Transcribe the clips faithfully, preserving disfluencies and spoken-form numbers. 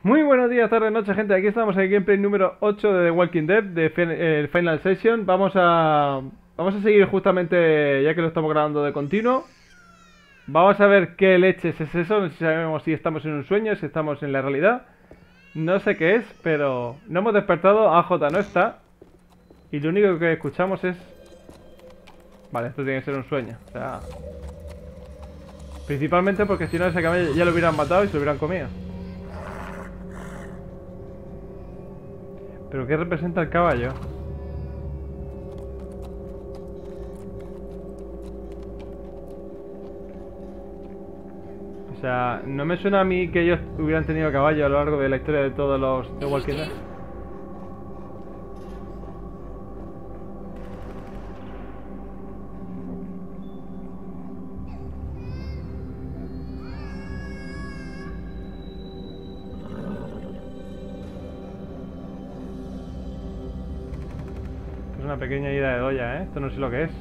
Muy buenos días, tardes, noches, gente. Aquí estamos en el gameplay número ocho de The Walking Dead, de fin- el Final Session. Vamos a vamos a seguir justamente, ya que lo estamos grabando de continuo. Vamos a ver qué leches es eso. No sé si sabemos si estamos en un sueño, si estamos en la realidad. No sé qué es, pero no hemos despertado. A J no está. Y lo único que escuchamos es... Vale, esto tiene que ser un sueño. O sea... Principalmente porque si no ese camello ya lo hubieran matado y se lo hubieran comido. ¿Pero qué representa el caballo? O sea, no me suena a mí que ellos hubieran tenido caballo a lo largo de la historia de todos los de Walking Dead. Es una pequeña ida de olla, ¿eh? Esto no sé lo que es.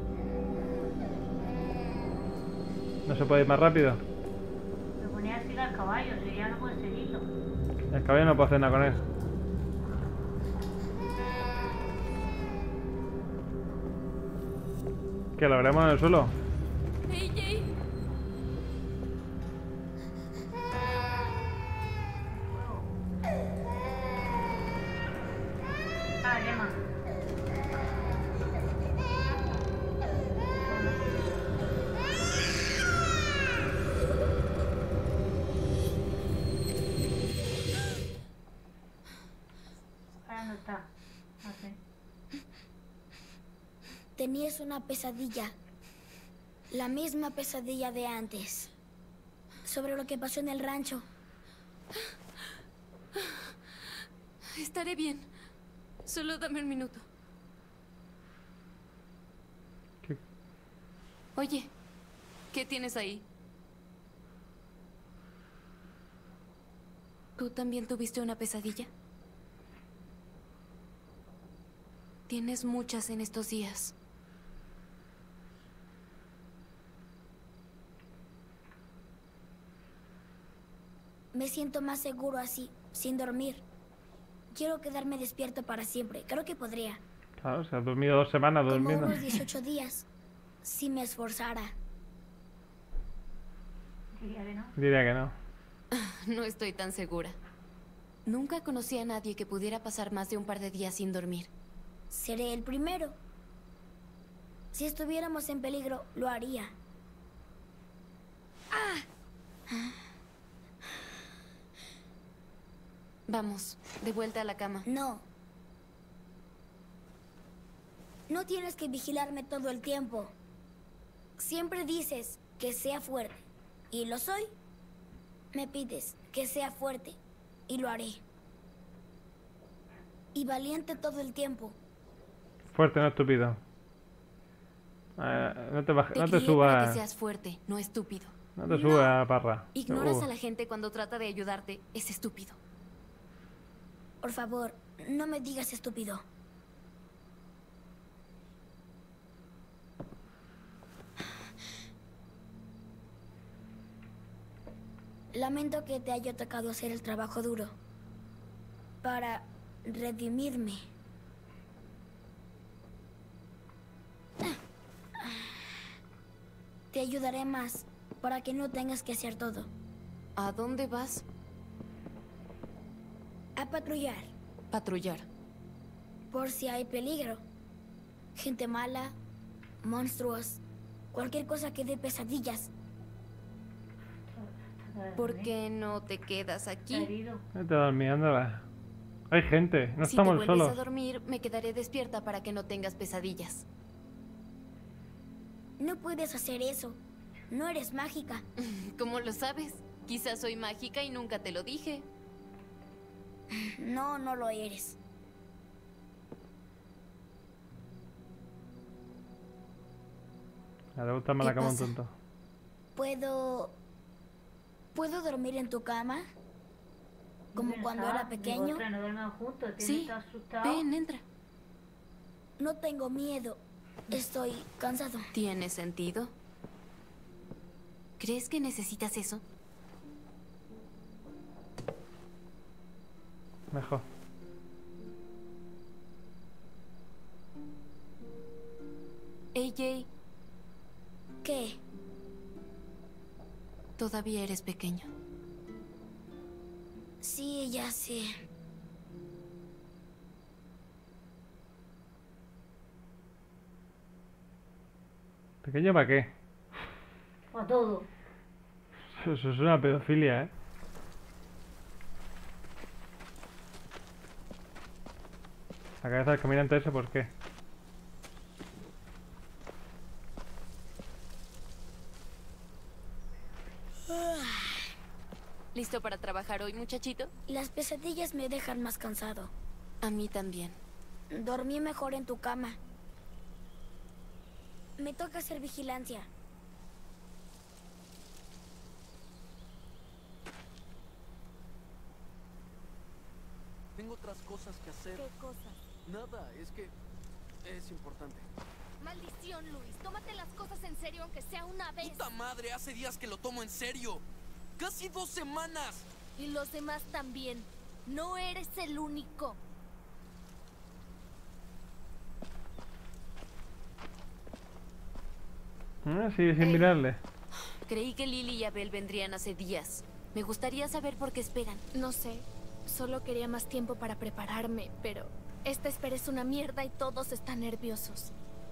¿No se puede ir más rápido? Me ponía así al caballo, si ya no puedes seguirlo. El caballo no puede hacer nada con él. ¿Que lo veremos en el suelo? Hey, Jay. Ah, Gemma. Ahora no está. No sé. Tenías una pesadilla. La misma pesadilla de antes. Sobre lo que pasó en el rancho. Estaré bien. Solo dame un minuto. ¿Qué? Oye, ¿qué tienes ahí? ¿Tú también tuviste una pesadilla? Tienes muchas en estos días. Me siento más seguro así, sin dormir. Quiero quedarme despierto para siempre. Creo que podría. Claro, se ha dormido dos semanas Como durmiendo. unos dieciocho días. Si me esforzara. Diría que no. Diría que no. No estoy tan segura. Nunca conocí a nadie que pudiera pasar más de un par de días sin dormir. Seré el primero. Si estuviéramos en peligro, lo haría. Vamos, de vuelta a la cama. No. No tienes que vigilarme todo el tiempo. Siempre dices que sea fuerte. Y lo soy. Me pides que sea fuerte. Y lo haré. Y valiente todo el tiempo. Fuerte, no estúpido. Eh, no te, bajes, Te no te crié para que subas. seas fuerte, no estúpido. No te subas, parra. Ignoras Uh. a la gente cuando trata de ayudarte. Es estúpido. Por favor, no me digas estúpido. Lamento que te haya tocado hacer el trabajo duro. Para redimirme. Te ayudaré más para que no tengas que hacer todo. ¿A dónde vas? A patrullar, Patrullar. por si hay peligro. Gente mala, monstruos, cualquier cosa que dé pesadillas. ¿Por qué no te quedas Está aquí? herido. Vete durmiéndola. Hay gente, no Si te estamos vuelves solos. a dormir, me quedaré despierta para que no tengas pesadillas. No puedes hacer eso. No eres mágica. ¿Cómo lo sabes? Quizás soy mágica y nunca te lo dije. No, no lo eres. Me gusta más la ¿Qué cama un pasa? tonto. ¿Puedo... ¿Puedo dormir en tu cama? Como Yo cuando pensaba, era pequeño. digo, "Ostras, no duerman juntos, tienes Sí, que estar asustado". ven, entra. No tengo miedo. Estoy cansado. ¿Tiene sentido? ¿Crees que necesitas eso? Mejor. A J, ¿Qué? todavía eres pequeño. Sí, ya sé. ¿Pequeño para qué? Para todo. Eso, eso es una pedofilia, ¿eh? La cabeza del caminante ese, ¿por qué? ¿Listo para trabajar hoy, muchachito? Las pesadillas me dejan más cansado. A mí también. Dormí mejor en tu cama. Me toca hacer vigilancia. Tengo otras cosas que hacer. ¿Qué cosas? Nada, es que es importante. Maldición, Luis. Tómate las cosas en serio, aunque sea una vez. ¡Puta madre! Hace días que lo tomo en serio. ¡Casi dos semanas! Y los demás también. No eres el único. Ah, sigue sin Ey. mirarle. Creí que Lily y Abel vendrían hace días. Me gustaría saber por qué esperan. No sé. Solo quería más tiempo para prepararme, pero esta espera es una mierda y todos están nerviosos.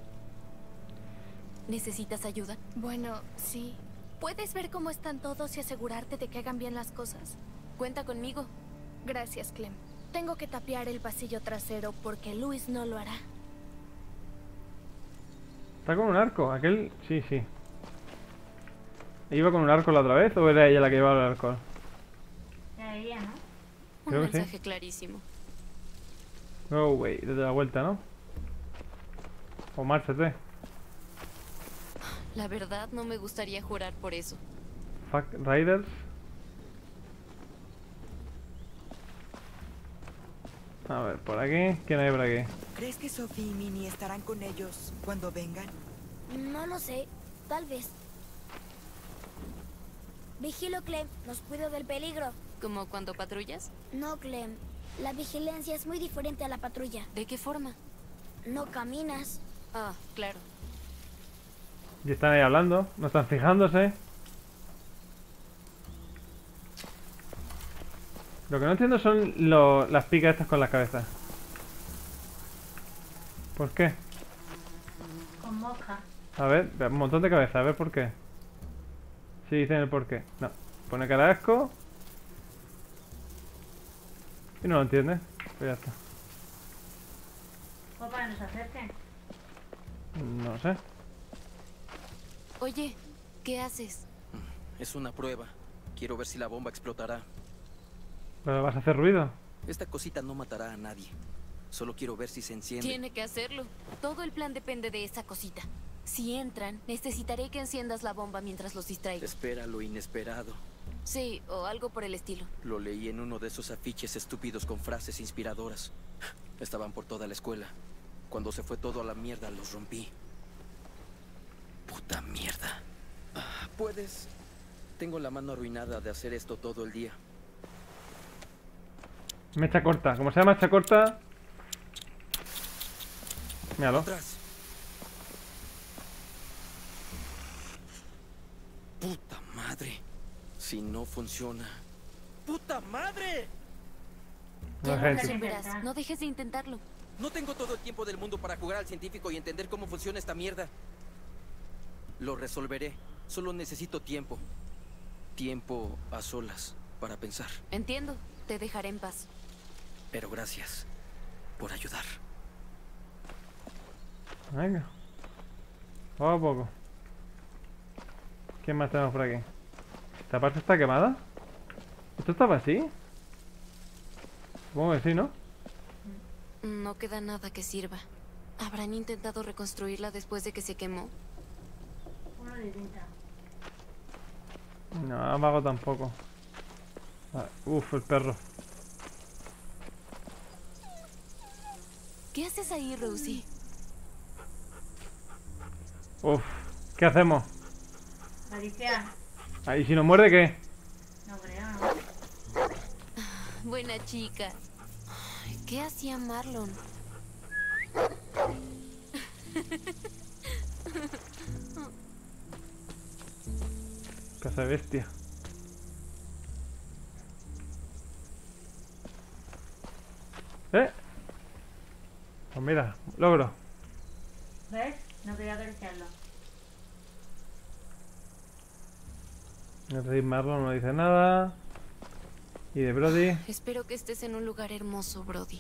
¿Necesitas ayuda? Bueno, sí. ¿Puedes ver cómo están todos y asegurarte de que hagan bien las cosas? Cuenta conmigo. Gracias, Clem. Tengo que tapiar el pasillo trasero porque Luis no lo hará. ¿Está con un arco? ¿Aquel? Sí, sí. ¿Iba con un arco la otra vez o era ella la que llevaba el arco? Ya ella, ¿no? Un Creo que sí. mensaje clarísimo. No way, desde la vuelta, ¿no? O márchate. La verdad, no me gustaría jurar por eso. Fuck Riders. A ver, por aquí. ¿Quién hay por aquí? ¿Crees que Sophie y Minnie estarán con ellos cuando vengan? No lo sé. Tal vez. Vigilo, Clem. Nos cuido del peligro. ¿Como cuando patrullas? No, Clem. La vigilancia es muy diferente a la patrulla. ¿De qué forma? No caminas. Ah, claro. Y están ahí hablando. No están fijándose. Lo que no entiendo son lo- las picas estas con las cabezas. ¿Por qué? Con mosca. A ver, un montón de cabezas. A ver por qué. Sí, dicen el por qué. No. Pone cara de asco. Y no lo entiende. Pues ya está. Pues para que no se acerquen. No sé. Oye, ¿qué haces? Es una prueba. Quiero ver si la bomba explotará. ¿Pero vas a hacer ruido? Esta cosita no matará a nadie. Solo quiero ver si se enciende. Tiene que hacerlo. Todo el plan depende de esa cosita. Si entran, necesitaré que enciendas la bomba mientras los distraigo. Espera lo inesperado. Sí, o algo por el estilo. Lo leí en uno de esos afiches estúpidos con frases inspiradoras. Estaban por toda la escuela. Cuando se fue todo a la mierda, los rompí. Puta mierda. Ah, ¿Puedes? Tengo la mano arruinada de hacer esto todo el día. Mecha corta. Como sea mecha corta... Míralo. Atrás. Puta madre. Si no funciona. ¡Puta madre! No, Ya lo gente. resolverás. No dejes de intentarlo. No tengo todo el tiempo del mundo para jugar al científico y entender cómo funciona esta mierda. Lo resolveré. Solo necesito tiempo. Tiempo a solas para pensar. Entiendo. Te dejaré en paz. Pero gracias por ayudar. Venga. Poco a poco. ¿Qué más tenemos por aquí? ¿Esta parte está quemada? ¿Esto estaba así? Supongo que sí, ¿no? No queda nada que sirva. ¿Habrán intentado reconstruirla después de que se quemó? Uno de tinta. No, amago tampoco. Ah, uf, el perro. ¿Qué haces ahí, Rosie? Uf, ¿qué hacemos? Alicia. Ah, ¿y si nos muerde qué? No creo, ¿no? Buena chica. ¿Qué hacía Marlon? Casa bestia. ¿Eh? Pues mira, logro. ¿Ves? No quería acariciarlo. El rey Marlon no dice nada. Y de Brody. Espero que estés en un lugar hermoso, Brody.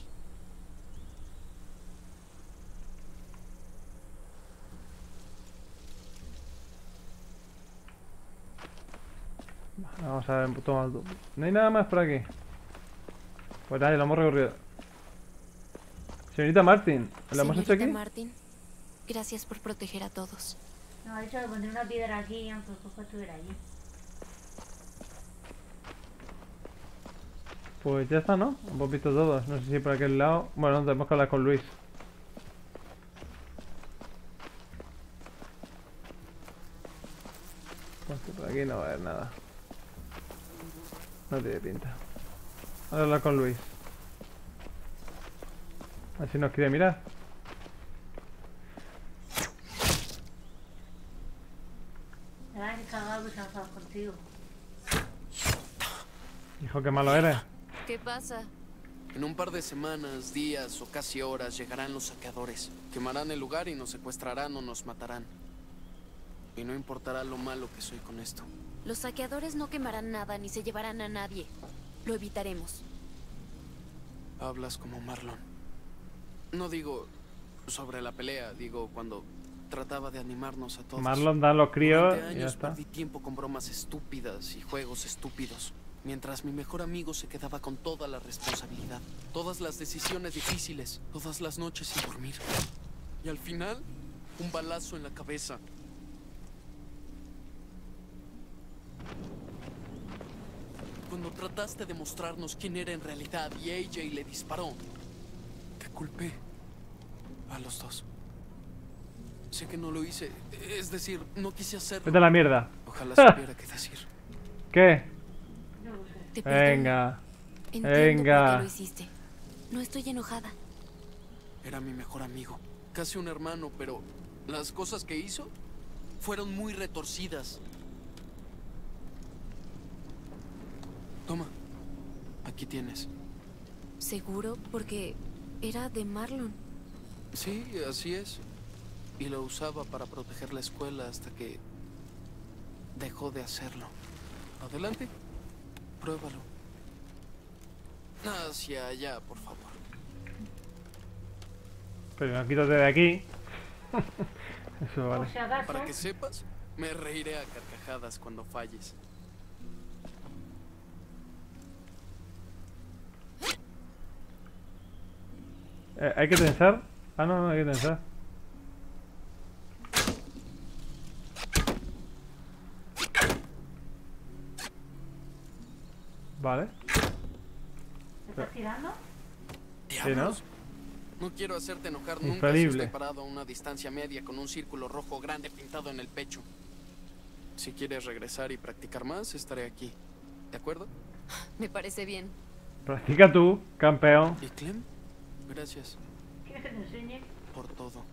Vamos a ver, toma. No hay nada más por aquí. Pues dale, lo hemos recorrido. Señorita Martin, ¿lo hemos hecho Señorita aquí? Martin, gracias por proteger a todos. No, ha dicho que pondré una piedra aquí, aunque Coco estuviera allí. Pues ya está, ¿no? Hemos visto todos. No sé si por aquel lado. Bueno, tenemos que hablar con Luis. Pues que por aquí no va a haber nada. No tiene pinta. Voy a hablar con Luis. A ver si nos quiere mirar. Me vas a descargar que se ha enfadado contigo. Hijo, qué malo eres. ¿Qué pasa? En un par de semanas, días o casi horas llegarán los saqueadores. Quemarán el lugar y nos secuestrarán o nos matarán. Y no importará lo malo que soy con esto. Los saqueadores no quemarán nada ni se llevarán a nadie. Lo evitaremos. Hablas como Marlon. No digo sobre la pelea, digo cuando trataba de animarnos a todos. Marlon da a los críos Durante y ya años está. perdí tiempo con bromas estúpidas y juegos estúpidos. Mientras mi mejor amigo se quedaba con toda la responsabilidad. Todas las decisiones difíciles. Todas las noches sin dormir. Y al final, un balazo en la cabeza. Cuando trataste de mostrarnos quién era en realidad y A J le disparó, te culpé a los dos. Sé que no lo hice, es decir, no quise hacerlo. Vete a la mierda. Ojalá supiera qué decir. ¿Qué? Te perdono. Venga. Entiendo Venga. por qué lo hiciste. No estoy enojada. Era mi mejor amigo, casi un hermano, pero las cosas que hizo fueron muy retorcidas. Toma, aquí tienes. ¿Seguro? Porque era de Marlon. Sí, así es. Y lo usaba para proteger la escuela hasta que dejó de hacerlo. Adelante, pruébalo. Hacia allá, por favor. Pero no, quítate de aquí. Eso Por vale. si acaso. Para que sepas, me reiré a carcajadas cuando falles. Eh, ¿Hay que tensar? Ah, no, no hay que tensar. Vale. ¿Te estás tirando? ¿Diablos? No quiero hacerte enojar nunca si Infalible. estoy parado a una distancia media con un círculo rojo grande pintado en el pecho. Si quieres regresar y practicar más, estaré aquí. ¿De acuerdo? Me parece bien. Practica tú, campeón. ¿Y Clem? Gracias ¿Quieres que te enseñe? por todo.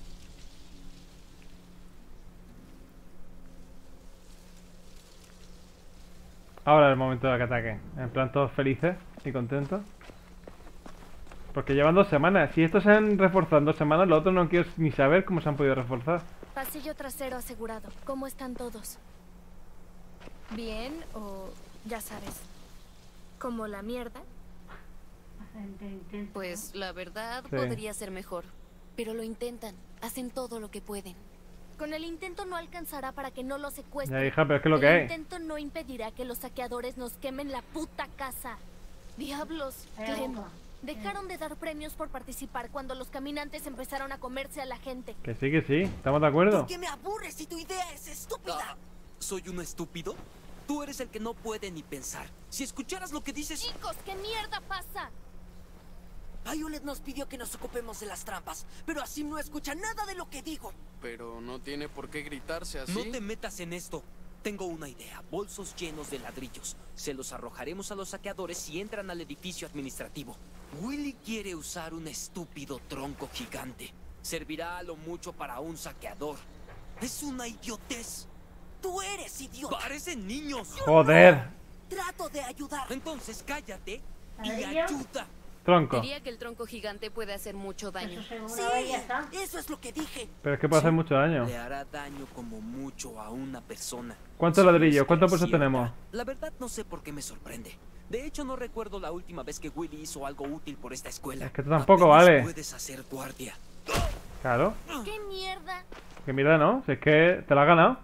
Ahora es el momento de que ataquen. En plan, todos felices y contentos. Porque llevan dos semanas. Si estos se han reforzado en dos semanas, los otros no quiero ni saber cómo se han podido reforzar. Pasillo trasero asegurado. ¿Cómo están todos? ¿Bien o ya sabes? ¿Como la mierda? Bastante intenso, Pues la verdad Sí. podría ser mejor. Pero lo intentan. Hacen todo lo que pueden. Con el intento no alcanzará para que no lo secuestren. Ya, hija, pero es que es lo el que hay. intento no impedirá que los saqueadores nos quemen la puta casa. Diablos, Hay Clem. boca. Dejaron de dar premios por participar cuando los caminantes empezaron a comerse a la gente. Que sí, que sí. ¿Estamos de acuerdo? ¿Por qué me aburres si tu idea es estúpida? Ah, ¿soy un estúpido? Tú eres el que no puede ni pensar. Si escucharas lo que dices... Chicos, ¿qué mierda pasa? Violet nos pidió que nos ocupemos de las trampas, pero así no escucha nada de lo que digo. Pero no tiene por qué gritarse así. No te metas en esto. Tengo una idea. Bolsos llenos de ladrillos. Se los arrojaremos a los saqueadores si entran al edificio administrativo. Willy quiere usar un estúpido tronco gigante. Servirá a lo mucho para un saqueador. Es una idiotez. Tú eres idiota. Parecen niños. Joder. Trato de ayudar. Entonces cállate y ¿Ladrillo? ayuda. Tronco. Diría que el tronco gigante puede hacer mucho daño. Eso seguro, Sí, ya está. eso es lo que dije. Pero es que puede hacer mucho daño. Le hará daño como mucho a una persona. ¿Cuántos Si ladrillos? es ¿Cuántos bolsos cierta. tenemos? La verdad no sé por qué me sorprende. De hecho, no recuerdo la última vez que Willy hizo algo útil por esta escuela. Es que tú tampoco Apenas vale. puedes hacer guardia. Claro. ¡Qué mierda! Que mira, ¿no? Si es que te la has ganado.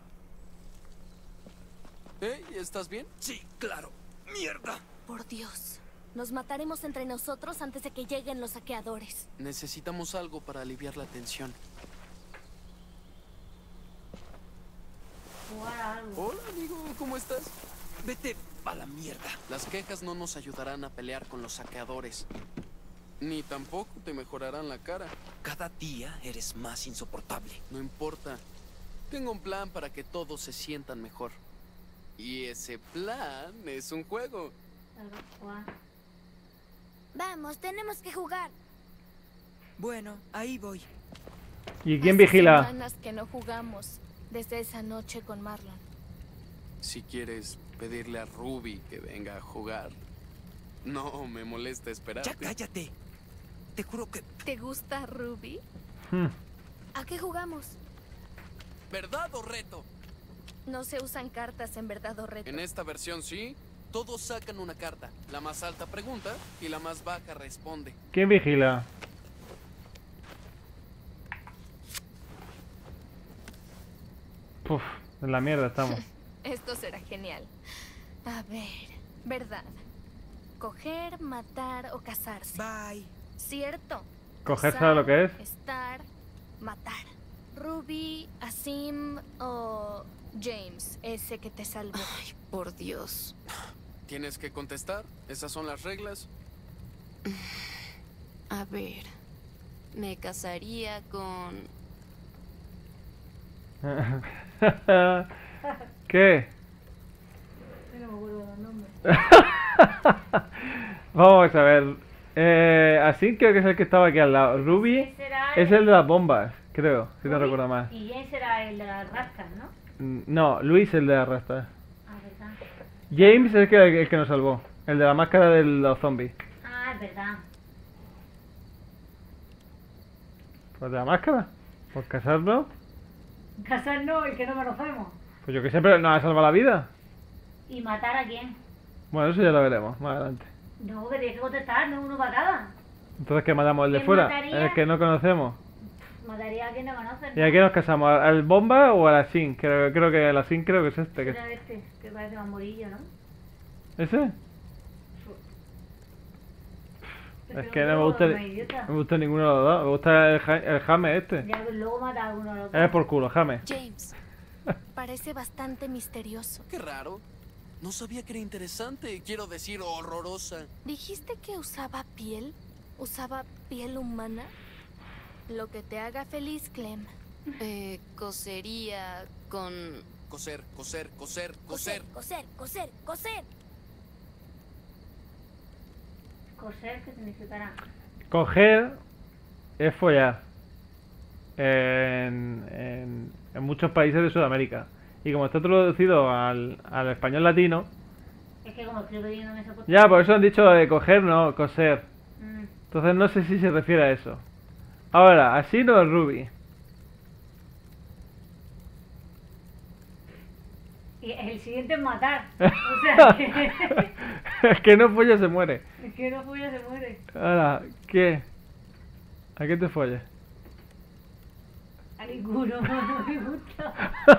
¿Eh? ¿Estás bien? Sí, claro. ¡Mierda! Por Dios. Nos mataremos entre nosotros antes de que lleguen los saqueadores. Necesitamos algo para aliviar la tensión. Jugar a algo. Hola, amigo, ¿cómo estás? Vete a la mierda. Las quejas no nos ayudarán a pelear con los saqueadores. Ni tampoco te mejorarán la cara. Cada día eres más insoportable. No importa. Tengo un plan para que todos se sientan mejor. Y ese plan es un juego. Jugar. Vamos, tenemos que jugar. Bueno, ahí voy. ¿Y quién Hace vigila? semanas que no jugamos desde esa noche con Marlon. Si quieres pedirle a Ruby que venga a jugar, no me molesta esperar. Ya cállate. Te juro que... ¿Te gusta Ruby? Hmm. ¿A qué jugamos? ¿Verdad o reto? No se usan cartas en verdad o reto. En esta versión sí. Todos sacan una carta. La más alta pregunta y la más baja responde. ¿Quién vigila? Puf, en la mierda estamos. Esto será genial. A ver, verdad. Coger, matar o casarse. Bye. ¿Cierto? ¿Coger Casar, sabe lo que es? Estar, matar. Ruby, Asim o James, ese que te salvó. Ay, por Dios. Tienes que contestar. Esas son las reglas. A ver. Me casaría con... ¿Qué? Yo no me acuerdo los nombres. Vamos a ver. Eh, así creo que es el que estaba aquí al lado. Ruby Ese será es el de las bombas, creo, si no Ruby, recuerdo mal. Y James será el de las rascas, ¿no? Mm, No, Luis es el de las rastas. Ah, verdad. James es el que, el que nos salvó. El de la máscara de los zombies. Ah, es verdad. ¿Pues de la máscara? ¿Por casarnos? Casar no, el que no conocemos. Pues yo que sé, pero nos ha salvado la vida. ¿Y matar a quién? Bueno, eso ya lo veremos más adelante. No, que tienes que contestar, no uno para cada. Entonces, ¿qué matamos? ¿El de ¿Quién fuera? mataría? El que no conocemos. Mataría a quien no conoces. ¿Y a quién nos casamos? ¿Al bomba o a la Sin? Creo, creo que la Sin creo que es este. Que... Era este, que parece más morillo, ¿no? ¿Ese? Pero Es que no me luego gusta, no es idiota. no me gusta ninguno de los dos. Me gusta el, ja- el Jame este. Ya, pues luego mata a alguno de los Es dos. por culo, Jame. James, parece bastante misterioso. Qué raro. No sabía que era interesante. Quiero decir, horrorosa. ¿Dijiste que usaba piel? ¿Usaba piel humana? Lo que te haga feliz, Clem. Eh, cosería con... Coser, coser, coser, coser. Coser, coser, coser. Coser, ¿qué significará? Coger es follar. En, en, en muchos países de Sudamérica. Y como está traducido al, al español latino. Es que como estoy leyendo en esa puesta. Ya, por eso han dicho de coger, no, coser. Mm. Entonces no sé si se refiere a eso. Ahora, así no es Ruby. Y el siguiente es matar. O sea, que, Es que no folla se muere. es que no folla se muere. Ahora, ¿qué? ¿A qué te follas? A ninguno, no me gusta.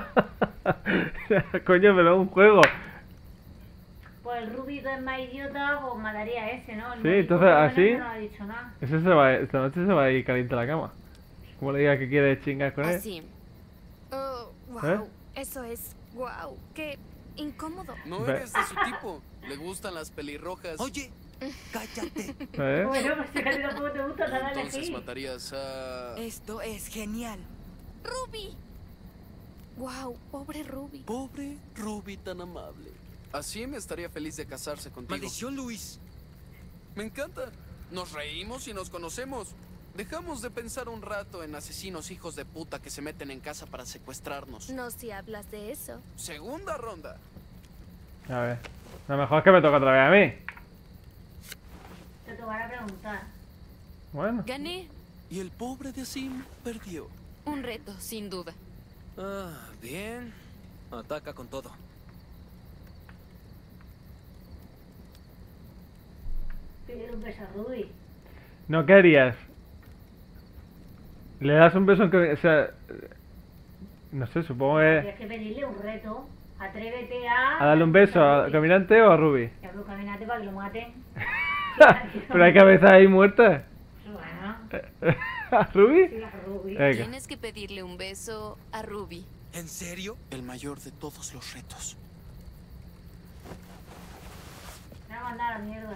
Coño, pero es un juego. Pues el Rubito es más idiota, pues mataría a ese, ¿no? El Sí, Mónico entonces, por lo menos así- No ha dicho nada. Ese se va, esta noche se va a ir caliente a la cama. Como le diga que quiere chingar con él. Así. Oh, wow. ¿Eh? Eso es, wow. Qué incómodo. No Ve. eres de su tipo. Le gustan las pelirrojas. Oye, cállate. ¿Eh? Bueno, pues si a ti tampoco te gusta, te van a Entonces elegir. matarías a... Esto es genial. Ruby. Wow, pobre Ruby. Pobre Ruby tan amable. Así me estaría feliz de casarse contigo. ¡Maldición, Luis! Me encanta. Nos reímos y nos conocemos. Dejamos de pensar un rato en asesinos hijos de puta que se meten en casa para secuestrarnos. No si hablas de eso. Segunda ronda. A ver. Lo mejor es que me toca otra vez a mí. Te tocará preguntar. Bueno. Gané. Y el pobre de Sim perdió. Un reto, sin duda. Ah, bien. Ataca con todo. Pide un beso a Ruby. No querías. Le das un beso en que... O sea... No sé, supongo que... Tienes que pedirle un reto. Atrévete a... ¿A darle un beso a Caminante o a Ruby? Y a Ruby Caminante para que lo maten. Pero hay cabezas ahí muertas. Bueno, ¿A Ruby? sí, a Ruby. Venga. Tienes que pedirle un beso a Ruby. ¿En serio? El mayor de todos los retos. Me va a mandar a la mierda.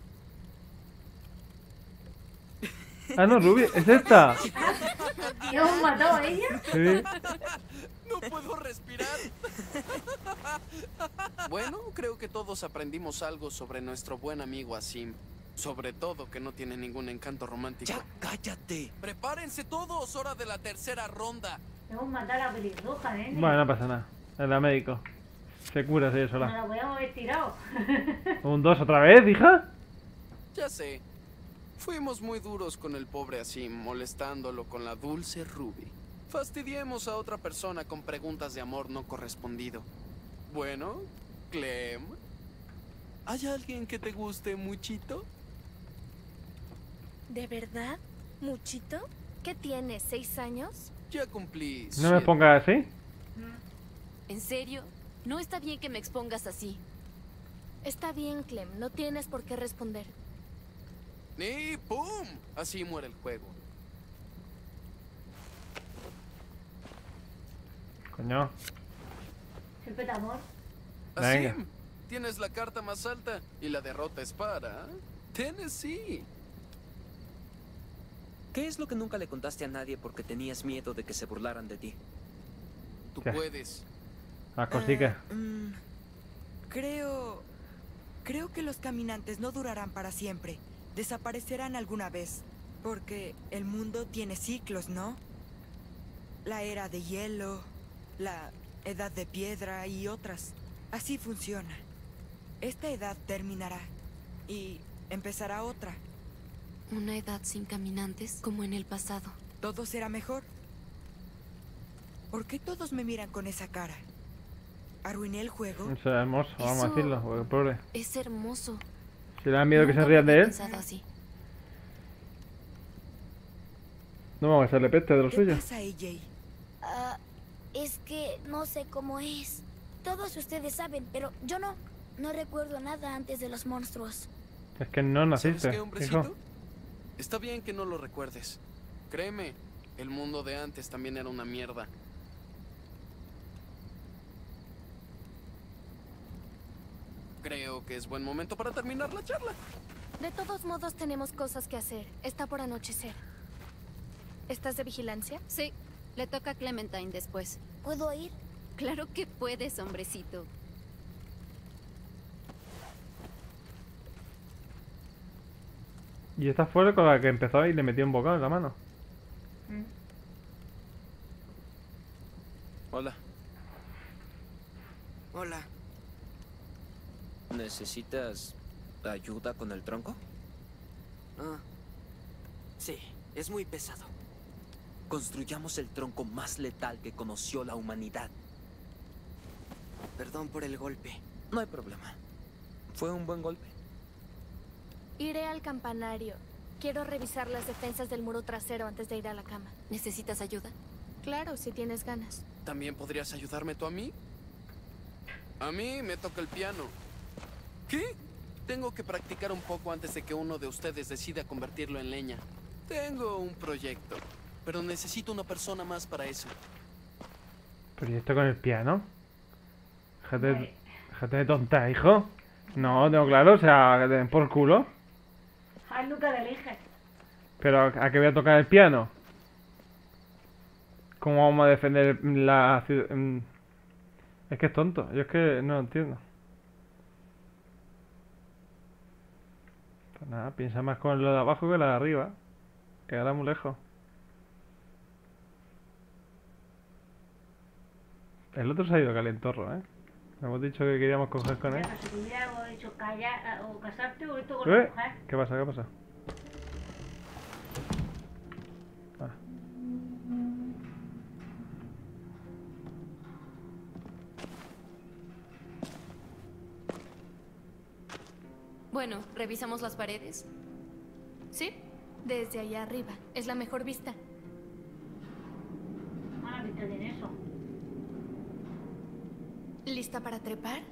Ah, no, Ruby, es esta. ¿Ya hemos matado a ella? Sí. No puedo respirar. Bueno, creo que todos aprendimos algo sobre nuestro buen amigo Asim. Sobre todo que no tiene ningún encanto romántico. ¡Ya cállate! ¡Prepárense todos! ¡Hora de la tercera ronda! Hemos matado a la pelirroja, nene. Bueno, no pasa nada. Es la médico. Se cura, sí, Nos sola. la podíamos haber tirado. ¿Un dos otra vez, hija? Ya sé. Fuimos muy duros con el pobre Asim, molestándolo con la dulce Ruby. Fastidiemos a otra persona con preguntas de amor no correspondido. Bueno, Clem, ¿hay alguien que te guste muchito? ¿De verdad? ¿Muchito? ¿Qué tienes? ¿Seis años? Ya cumplí. No me siete. pongas así. ¿En serio? No está bien que me expongas así. Está bien, Clem. No tienes por qué responder. ¡Y pum! Así muere el juego. Coño. El petamor. Venga. Asim, tienes la carta más alta y la derrota es para Tennessee. ¿Qué es lo que nunca le contaste a nadie porque tenías miedo de que se burlaran de ti? Tú ¿Qué? puedes. Las cositas. Ah, mm, creo... Creo que los caminantes no durarán para siempre. Desaparecerán alguna vez. Porque el mundo tiene ciclos, ¿no? La era de hielo, la edad de piedra y otras. Así funciona. Esta edad terminará y empezará otra. Una edad sin caminantes como en el pasado. Todo será mejor. ¿Por qué todos me miran con esa cara? ¿Arruiné el juego? O sea, hermoso, vamos a Eso- decirlo, porque pobre. Es hermoso. Si le da miedo que se Nunca rían lo de había él, pensado así. no vamos a hacerle peste de lo ¿Qué suyo. pasa, A J? Ah, es que no sé cómo es. Todos ustedes saben, pero yo no. No recuerdo nada antes de los monstruos. Es que no ¿Sabes naciste, qué, hombrecito? hijo. Está bien que no lo recuerdes. Créeme, el mundo de antes también era una mierda. Creo que es buen momento para terminar la charla. De todos modos, tenemos cosas que hacer. Está por anochecer. ¿Estás de vigilancia? Sí, le toca a Clementine después. ¿Puedo ir? Claro que puedes, hombrecito. Y esta fue con la que empezó y le metió un bocado en la mano. Hola. Hola. ¿Necesitas ayuda con el tronco? Ah. Sí, es muy pesado. Construyamos el tronco más letal que conoció la humanidad. Perdón por el golpe. No hay problema. ¿Fue un buen golpe? Iré al campanario. Quiero revisar las defensas del muro trasero antes de ir a la cama. ¿Necesitas ayuda? Claro, si tienes ganas. ¿También podrías ayudarme tú a mí? A mí me toca el piano. ¿Qué? Tengo que practicar un poco antes de que uno de ustedes decida convertirlo en leña. Tengo un proyecto, pero necesito una persona más para eso. ¿Proyecto con el piano? Déjate, Vale. déjate de tonta, hijo. No, tengo claro, o sea, que te den por culo. Ay, nunca le elige. Pero ¿a qué voy a tocar el piano? ¿Cómo vamos a defender la ciudad? Es que es tonto, yo es que no lo entiendo. Pues nada, piensa más con lo de abajo que la de arriba. Quedará muy lejos. El otro se ha ido calentorro, ¿eh? Hemos dicho que queríamos coger con él. Si te hubiera dicho callar o casarte o esto con ¿Eh? la mujer. ¿Qué pasa? ¿Qué pasa? Ah. Bueno, ¿revisamos las paredes? ¿Sí? Desde allá arriba. Es la mejor vista. Mala vista tiene eso. ¿Lista para trepar?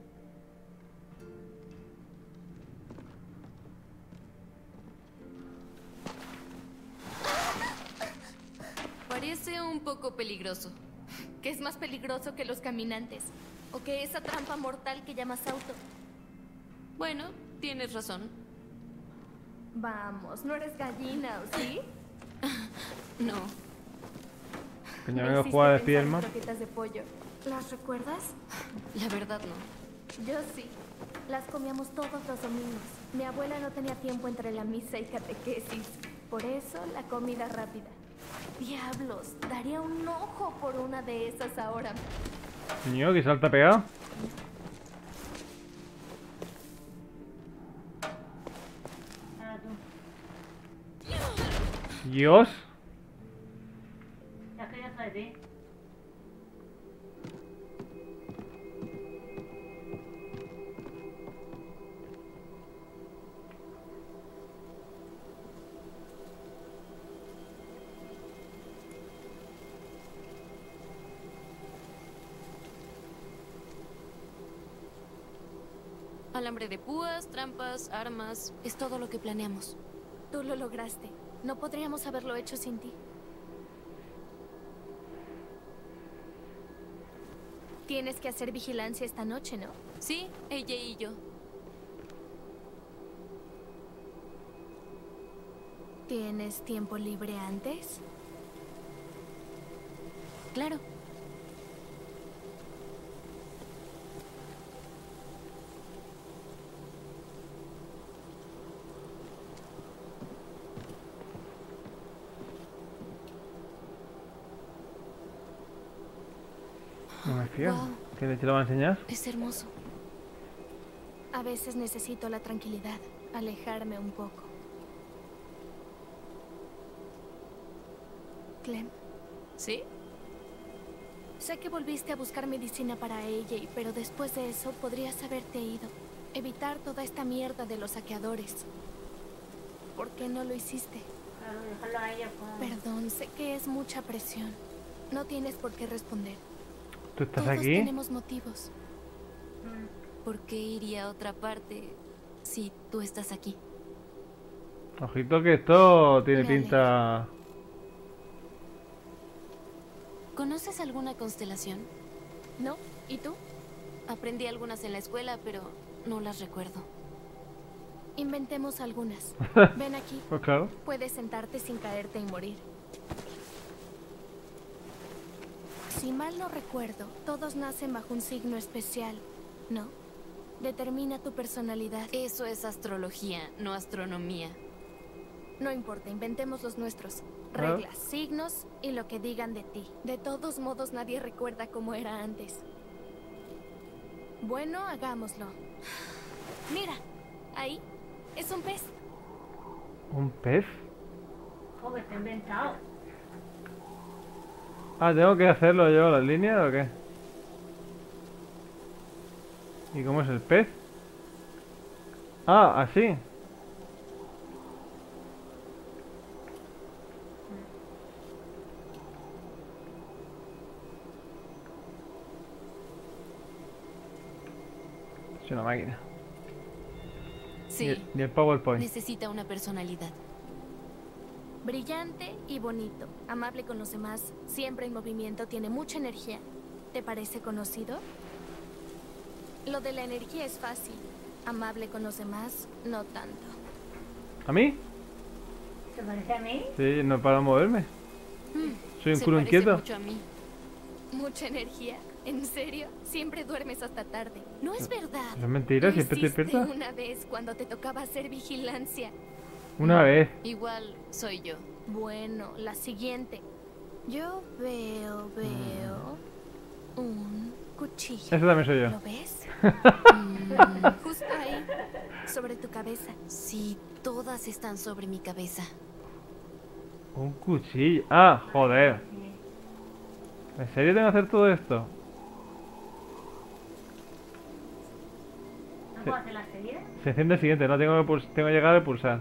Parece un poco peligroso. ¿Qué es más peligroso que los caminantes? ¿O que esa trampa mortal que llamas auto? Bueno, tienes razón. Vamos, ¿no eres gallina o sí? No. Coño, Me vengo a hiciste jugar de pensar en Spiderman. croquetas de pollo. ¿Las recuerdas? La verdad no. Yo sí. Las comíamos todos los domingos. Mi abuela no tenía tiempo entre la misa y catequesis. Por eso la comida rápida. Diablos, daría un ojo por una de esas ahora. Coño, que salta pegado. Ahora tú. Dios. Ya que ya sabes de ti. Alambre de púas, trampas, armas, es todo lo que planeamos. Tú lo lograste. No podríamos haberlo hecho sin ti. Tienes que hacer vigilancia esta noche, ¿no? Sí, ella y yo. ¿Tienes tiempo libre antes? Claro. No me fío. Wow. ¿Qué le te lo va a enseñar? Es hermoso. A veces necesito la tranquilidad, alejarme un poco. Clem, ¿Sí? sé que volviste a buscar medicina para ella, pero después de eso podrías haberte ido. Evitar toda esta mierda de los saqueadores. ¿Por qué no lo hiciste? Claro, dejarlo a ella pues. Perdón, sé que es mucha presión. No tienes por qué responder. ¿Tú estás Todos aquí? tenemos motivos. ¿Por qué iría a otra parte si tú estás aquí? Ojito que esto tiene Me pinta... ¿Conoces alguna constelación? ¿No? ¿Y tú? Aprendí algunas en la escuela, pero no las recuerdo. Inventemos algunas. Ven aquí. Pues claro. Puedes sentarte sin caerte y morir. Si mal no recuerdo, todos nacen bajo un signo especial, ¿no? Determina tu personalidad. Eso es astrología, no astronomía. No importa, inventemos los nuestros. Ah. Reglas, signos y lo que digan de ti. De todos modos, nadie recuerda cómo era antes. Bueno, hagámoslo. Mira, ahí es un pez. ¿Un pez? Joder, está inventado. Ah, ¿tengo que hacerlo yo las líneas o qué? ¿Y cómo es el pez? Ah, así. Es una máquina. Sí, Ni el, ni el PowerPoint. necesita una personalidad. Brillante y bonito, amable con los demás, siempre en movimiento, tiene mucha energía. ¿Te parece conocido? Lo de la energía es fácil. Amable con los demás, no tanto. ¿A mí? ¿Se parece a mí? Sí, no paro de moverme. Soy un Se culo parece inquieto. mucho a mí. Mucha energía. ¿En serio? Siempre duermes hasta tarde. No es verdad. Eso es mentira, Lo siempre te hiciste despiertas. una vez cuando te tocaba hacer vigilancia. Una vez. Igual soy yo. Bueno, la siguiente. Yo veo, veo un cuchillo. Ese también soy yo. ¿Lo ves? Mm, Justo ahí, sobre tu cabeza. sí, todas están sobre mi cabeza. Un cuchillo. Ah, joder. ¿En serio tengo que hacer todo esto? ¿No puedo hacer la serie? Se enciende el siguiente, no tengo que, puls- tengo que llegar a pulsar.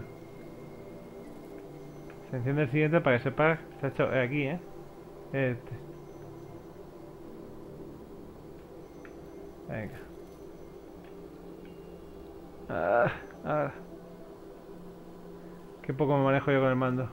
Se enciende el siguiente para que sepa que está hecho aquí, ¿eh? Este. Venga. Ah, ah. Qué poco me manejo yo con el mando.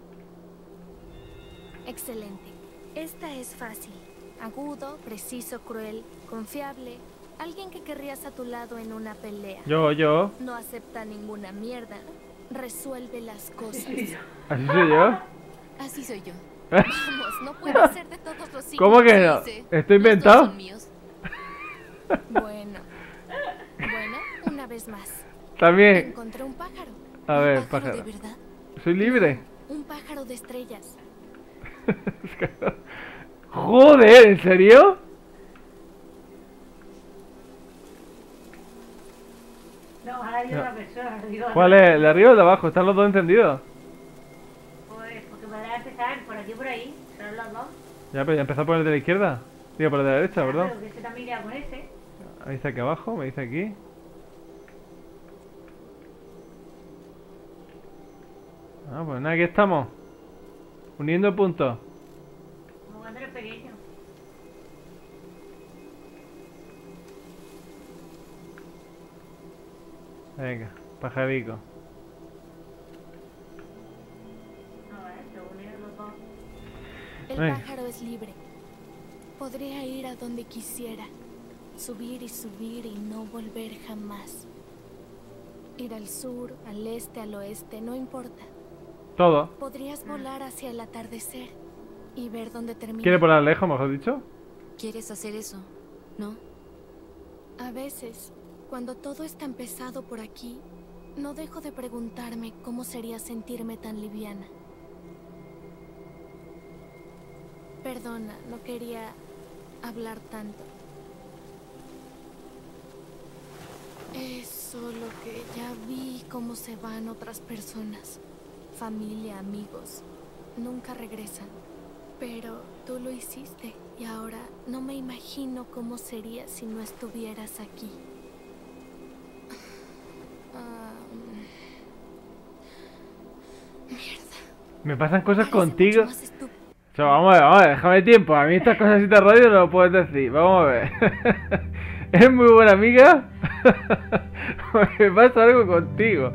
Excelente. Esta es fácil. Agudo, preciso, cruel, confiable. Alguien que querrías a tu lado en una pelea. Yo, yo. No acepta ninguna mierda. Resuelve las cosas. ¿Así soy yo? Así soy yo. Vamos, no puede ser de todos los signos. ¿Cómo que no? Sí, ¿Estoy los dos inventado? son míos. Bueno. Bueno, una vez más. También. Encontré un pájaro. A ver, ¿Un pájaro pájaro. de verdad? ¿Soy libre? Un pájaro de estrellas. Joder, ¿en serio? No, ahora hay No. otra persona. Digo, ¿Cuál es? ¿El de arriba o el de abajo? ¿Están los dos encendidos? Pues porque podrá empezar por aquí y por ahí. Son los dos. Ya, pero ya empezó por el de la izquierda. Digo, por el de la derecha, ¿verdad? Pero que ese también iría con ese. Me dice aquí abajo, me dice aquí. Ah, pues nada, aquí estamos. Uniendo puntos. Como cuando eres pequeño. Venga, pajarico. A ver, se unieron los dos. El Venga. pájaro es libre. Podría ir a donde quisiera. Subir y subir y no volver jamás. Ir al sur, al este, al oeste, no importa. Todo. Podrías volar hacia el atardecer y ver dónde termina. ¿Quiere volar lejos, mejor dicho? ¿Quieres hacer eso? ¿No? A veces, cuando todo es tan pesado por aquí, no dejo de preguntarme cómo sería sentirme tan liviana. Perdona, no quería hablar tanto. Es solo que ya vi cómo se van otras personas. Familia, amigos. Nunca regresan. Pero tú lo hiciste y ahora no me imagino cómo sería si no estuvieras aquí. Ah, mierda. Me pasan cosas Parece contigo. mucho más estúpido. O sea, vamos a ver, vamos a ver, déjame tiempo. A mí estas cosas así de rollo no lo puedes decir. Vamos a ver. ¿Es muy buena amiga? Me pasa algo contigo.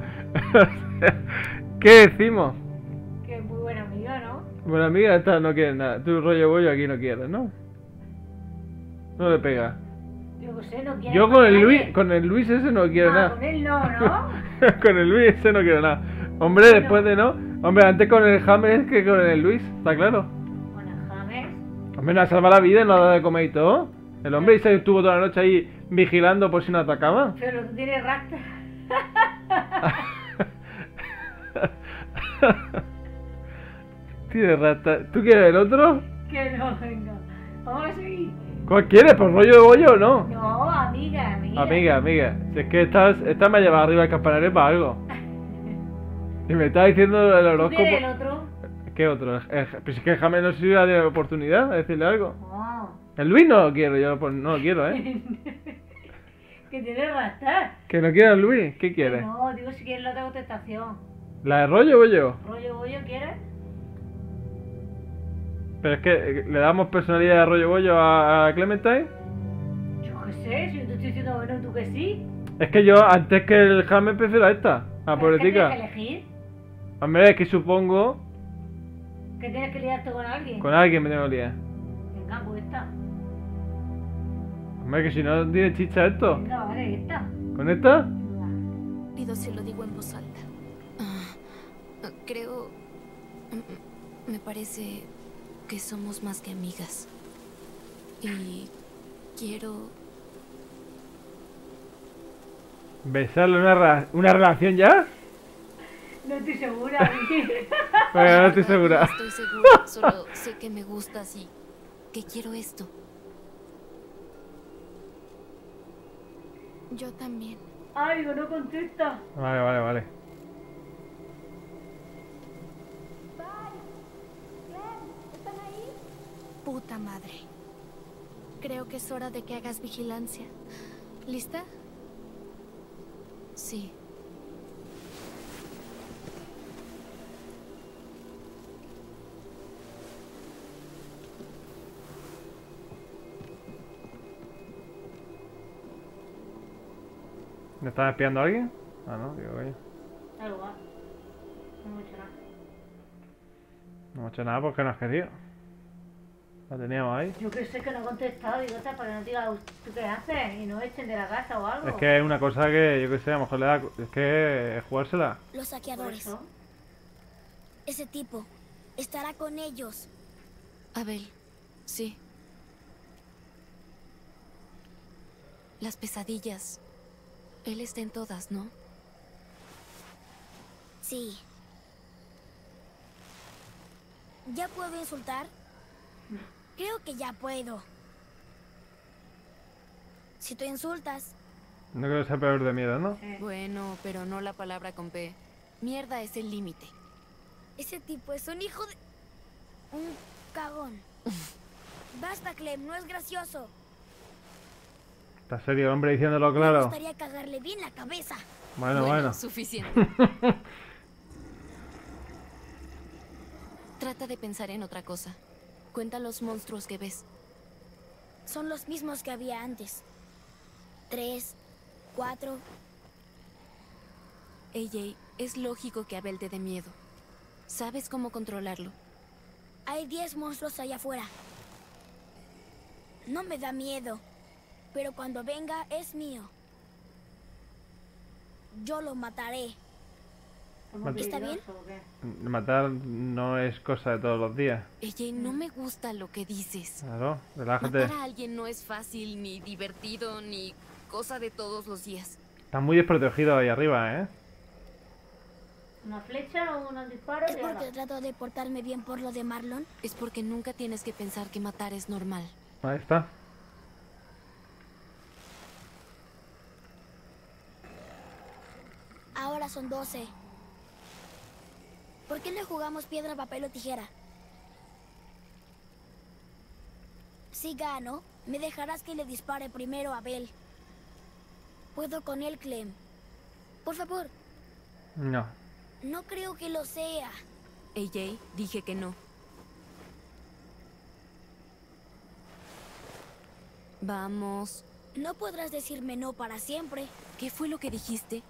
¿Qué decimos? Que es muy buena amiga, ¿no? Buena amiga, esta no quiere nada. Tu rollo bollo aquí no quieres, ¿no? No le pega. Yo qué sé, no quiere. Yo con el nadie. Luis, con el Luis ese no quiero Ah, nada. con él no, ¿no? Con el Luis ese no quiero nada. Hombre, Bueno. después de no. Hombre, antes con el James que con el Luis, está claro. Con el James. Hombre, nos ha salvado la vida y nos ha dado de comer y todo. El hombre se estuvo toda la noche ahí vigilando por si nos atacaba. Pero tú tienes rasta. Tiene rata. ¿Tú quieres el otro? Que no, venga. Vamos a seguir. ¿Cuál quieres? ¿Por rollo de bollo o no? No, amiga, amiga. Amiga, amiga. Si es que estás, esta me ha llevado arriba el campanario para algo. Y me está diciendo el ¿Tú horóscopo. quieres el otro? ¿Qué otro? Eh, Pues es que James no sé si va a tener oportunidad de decirle algo. No. El Luis no lo quiero, yo pues, no lo quiero, ¿eh? Que tienes rasta. ¿Que no quiere el Luis? ¿Qué quiere? No, digo si quieres la otra contestación. ¿La de rollo o bollo? ¿Rollo bollo quieres? Pero es que eh, le damos personalidad de rollo bollo a, a Clementine. Yo qué sé, si yo te estoy diciendo bueno, tú que sí. Es que yo, antes que el James, prefiero a esta, a Pero es que Politica. tienes que elegir. Hombre, es que supongo. Que tienes que liarte con alguien. Con alguien me tengo que liar. Venga, pues esta. Hombre, que si no tiene chicha esto. Venga, vale, esta. ¿Con esta? Venga. Pido si lo digo en voz alta. Ah, creo... mm, Me parece que somos más que amigas. Y quiero... ¿Besarle una, ra- una relación ya? No estoy segura. Bueno, no estoy segura. No estoy segura, solo sé que me gustas y que quiero esto. Yo también. Ay, digo, no contesta. Vale, vale, vale. Puta madre. Creo que es hora de que hagas vigilancia. ¿Lista? Sí. ¿Me estás espiando a alguien? Ah, no, digo, oye. Algo va. No hemos hecho nada. No hemos hecho nada porque no has querido. La teníamos ahí. Yo que sé que no he contestado, digo, "Esta, para que no diga tú qué haces y nos echen de la casa o algo". Es que es una cosa que yo que sé, a lo mejor le da. Es que es jugársela. Los Por saqueadores. eso. Ese tipo estará con ellos. Abel, sí. Las pesadillas. Él está en todas, ¿no? Sí. ¿Ya puedo insultar? Creo que ya puedo. Si tú insultas, No creo que sea peor de miedo, ¿no? Sí. Bueno, pero no la palabra con P. Mierda es el límite. ese tipo es un hijo de... un cagón. Basta, Clem, no es gracioso. ¿Está serio el hombre diciéndolo Me claro? gustaría cagarle bien la cabeza. Bueno, bueno. Suficiente. Trata de pensar en otra cosa. Cuenta los monstruos que ves. Son los mismos que había antes. Tres, cuatro. A J, es lógico que Abel te dé miedo. ¿Sabes cómo controlarlo? Hay diez monstruos allá afuera. No me da miedo, pero cuando venga es mío. Yo lo mataré. ¿Somos ¿Está bien? peligrosos o qué? Matar no es cosa de todos los días. A J, no me gusta lo que dices. Claro, relájate. Matar a alguien no es fácil, ni divertido, ni cosa de todos los días. Estás muy desprotegido ahí arriba, ¿eh? Una flecha o unos disparos ¿Es y ala. porque trato de portarme bien por lo de Marlon? Es porque nunca tienes que pensar que matar es normal. Ahí está. Ahora son doce. ¿Por qué no jugamos piedra, papel o tijera? Si gano, me dejarás que le dispare primero a Abel. Puedo con él, Clem. Por favor, No. no creo que lo sea. A J, dije que no. Vamos. No podrás decirme no para siempre. ¿Qué fue lo que dijiste?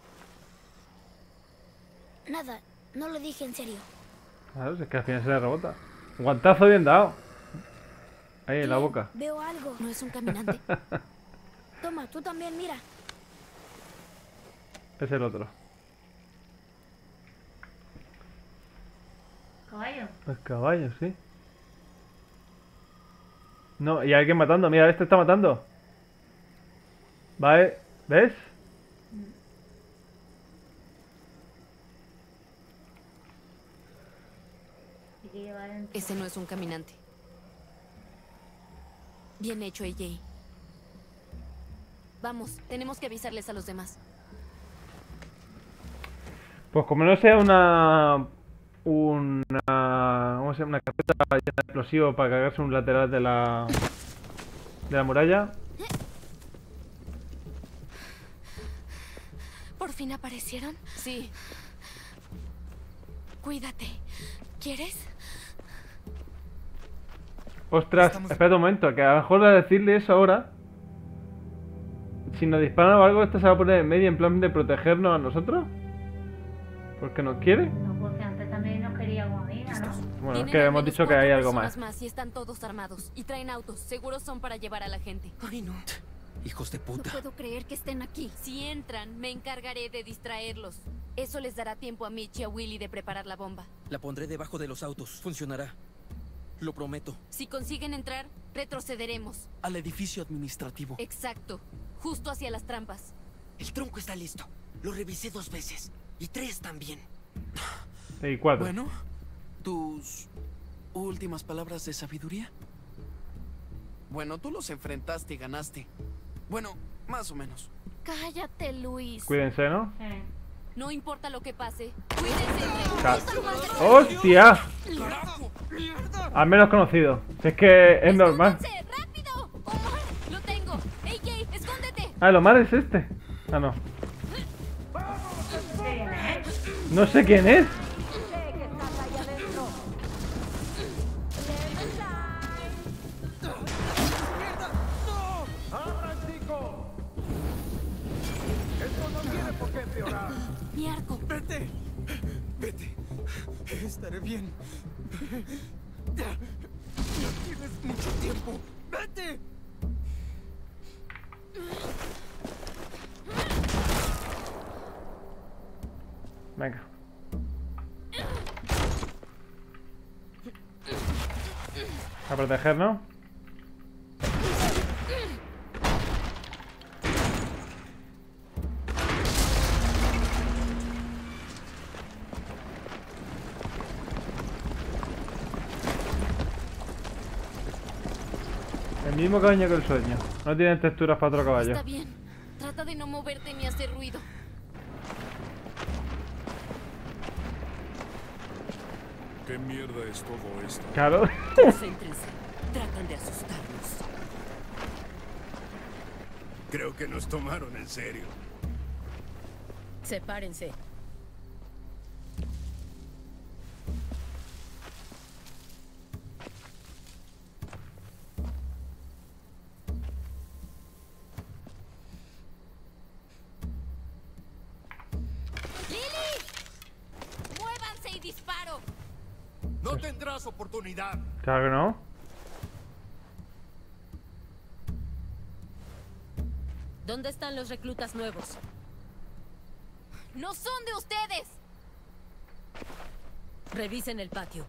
Nada, no lo dije en serio. Claro, si es que al final se le rebota. Guantazo bien dado. Ahí en la Clem, boca. Veo algo. No es un caminante. Toma, tú también, mira. Es el otro. Caballo. El caballo, sí. No, y hay alguien matando. Mira, este está matando. Vale, ¿ves? ¿Y qué lleva dentro? Ese no es un caminante. Bien hecho, A J. Vamos, tenemos que avisarles a los demás. Pues como no sea una... Una... ¿Cómo se llama? Una carpeta llena de explosivo para cargarse un lateral de la... De la muralla. ¿Por fin aparecieron? Sí, Cuídate. ¿Quieres? Ostras, Estamos- espera un momento, que a lo mejor al decirle eso ahora... Si nos disparan o algo, esto se va a poner en medio en plan de protegernos a nosotros. Porque nos quiere. No, porque antes también nos quería como amiga, ¿no? Bueno, es tienen que al hemos menos dicho que cuatro hay algo personas más. Y están todos armados. Y traen autos. Seguros son para llevar a la gente. Ay, no. Hijos de No puta. puedo creer que estén aquí. Si entran, me encargaré de distraerlos. Eso les dará tiempo a Mitch y a Willy de preparar la bomba. La pondré debajo de los autos. Funcionará. Lo prometo. Si consiguen entrar, retrocederemos. Al edificio administrativo. Exacto. Justo hacia las trampas. El tronco está listo. Lo revisé dos veces. Y tres también. Y cuatro. Bueno, tus últimas palabras de sabiduría. Bueno, tú los enfrentaste y ganaste. Bueno, más o menos. Cállate, Luis. Cuídense, ¿no? Sí. No importa lo que pase. Cuídense entre Ca- Esto no va a ser- ¡Hostia! Al menos conocido. Si es que es normal. ¡Escóndanse! ¡Rápido! ¡Omar! ¡Lo tengo! ¡A J! ¡Escóndete! Ah, el Omar es este. Ah, no. No sé quién es. ¡Mi arco! ¡Vete! ¡Vete! Estaré bien. No tienes mucho tiempo. ¡Vete! Venga. A proteger, ¿no? El mismo caballo que el sueño. No tienen texturas para otro caballo. Está bien. Trata de no moverte ni hacer ruido. ¿Qué mierda es todo esto? Claro. Concéntrense. Tratan de asustarnos. Creo que nos tomaron en serio. Sepárense. No tendrás oportunidad. Claro que no. ¿Dónde están los reclutas nuevos? ¡No son de ustedes! Revisen el patio.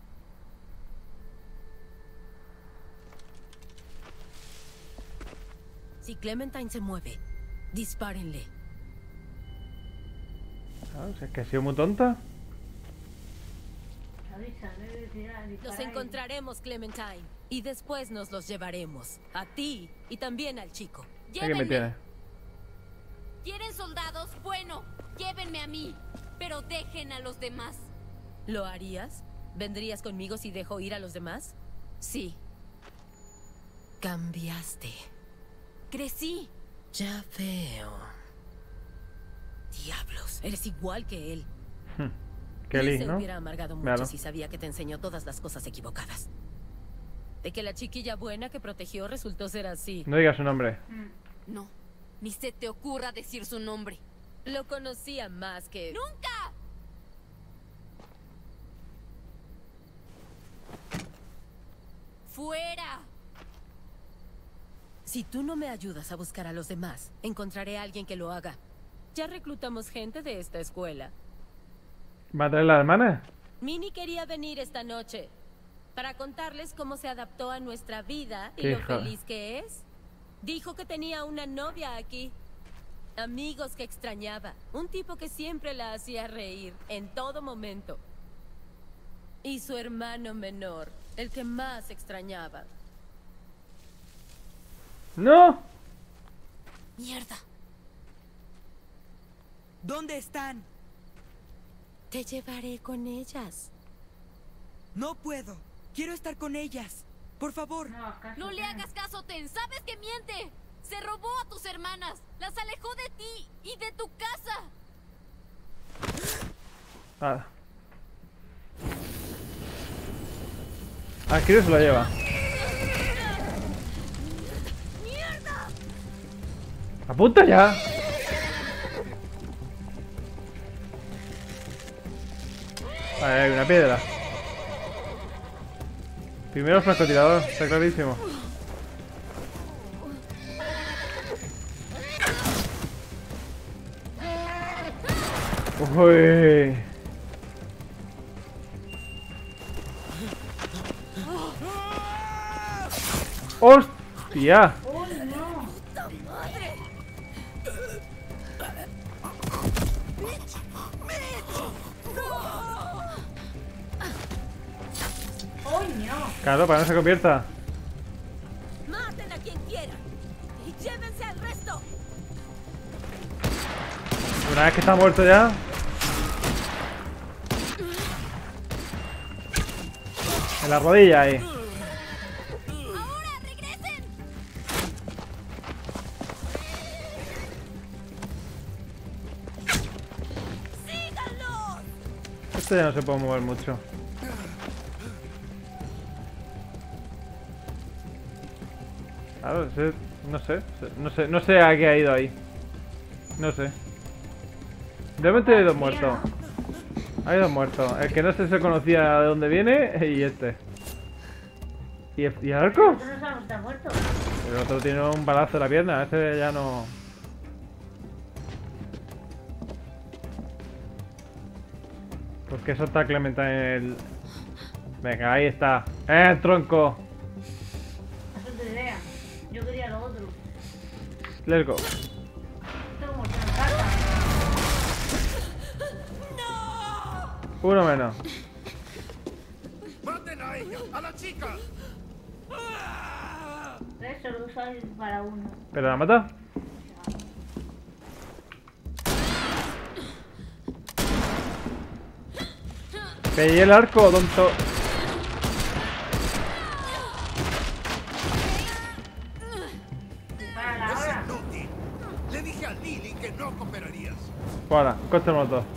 Si Clementine se mueve, dispárenle. Ah, o sea, es que ha sido muy tonta. Los encontraremos, Clementine. Y después nos los llevaremos. A ti y también al chico. ¿A qué me tiene? ¿Quieren soldados? Bueno, llévenme a mí. Pero dejen a los demás. ¿Lo harías? ¿Vendrías conmigo si dejo ir a los demás? Sí. Cambiaste. Crecí. Ya veo. Diablos, eres igual que él. Kelly, se ¿no? hubiera amargado mucho Claro. si sabía que te enseñó todas las cosas equivocadas. De que la chiquilla buena que protegió resultó ser así. No digas su nombre. No, ni se te ocurra decir su nombre. Lo conocía más que... ¡Nunca! ¡Fuera! Si tú no me ayudas a buscar a los demás, encontraré a alguien que lo haga. Ya reclutamos gente de esta escuela. ¿Va a traer la hermana? Minnie quería venir esta noche para contarles cómo se adaptó a nuestra vida y Qué lo hija. feliz que es. Dijo que tenía una novia aquí, amigos que extrañaba, un tipo que siempre la hacía reír en todo momento. Y su hermano menor, el que más extrañaba. ¡No! Mierda. ¿Dónde están? Te llevaré con ellas. No puedo. Quiero estar con ellas. Por favor. No, caso No le Ten. hagas caso, Ten. ¿Sabes que miente? Se robó a tus hermanas. Las alejó de ti y de tu casa. Nada. Ah, Kiro se lo lleva. ¡Mierda! ¡Apunta ya! Vale, hay una piedra. Primero el francotirador, está clarísimo. Uy. ¡Hostia! ¡Uy, no! ¡Coño! Claro, para que no se convierta. Maten a quien quieran y llévense al resto. Una vez que está muerto ya. En la rodilla ahí. ¡Ahora regresen! ¡Síganlos! Este ya no se puede mover mucho. Claro, ese- no sé, no sé, no sé a qué ha ido ahí. No sé. Realmente hay dos muertos. Hay dos muertos. El que no sé se conocía de dónde viene y este. ¿Y el, y el arco? Nosotros no sabemos si está muerto. El otro tiene un balazo en la pierna, ese ya no. Porque eso está Clementine en el. Venga, ahí está. ¡Eh, el tronco! Eso es tu idea. Yo quería lo otro. Let's go. Esto como está en casa. Uno menos. ¡Maten a ella! ¡A la chica! ¿Ves? Solo usas para uno. ¿Pero la mata? Pegué el arco, tonto. Para la ¡Es hora. inútil! Le dije a Lily que no cooperarías. Fuera, coste los dos.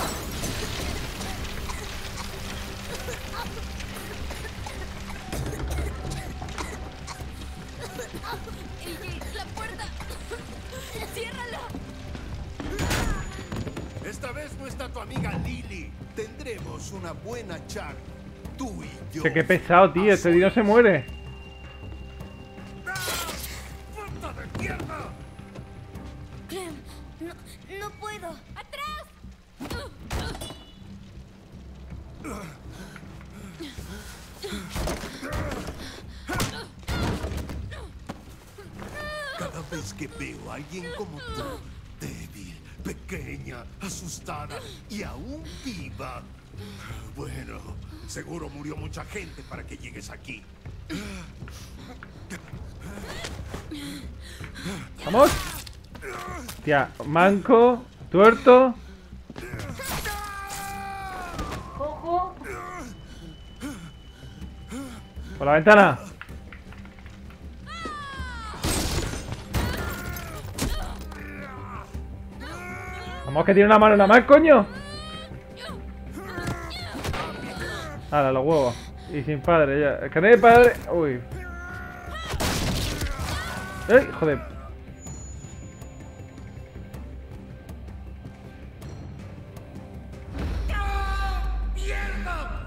¡La puerta! ¡Ciérrala! Esta vez no está tu amiga Lily. Tendremos una buena charla. Tú y yo. Sé que pesado, tío. Este tío no se muere. ¡Puta de mierda! Clem, no, no puedo. ¡Atrás! Cada vez que veo a alguien como tú, débil, pequeña, asustada y aún viva. Bueno, seguro murió mucha gente para que llegues aquí. ¡Vamos! Tía, manco, tuerto. Cojo. Por la ventana. Vamos, que tiene una mano nada más, coño. Ahora, los huevos. Y sin padre, ya. El que no hay padre. Uy. ¡Eh! Joder. ¡Mierda!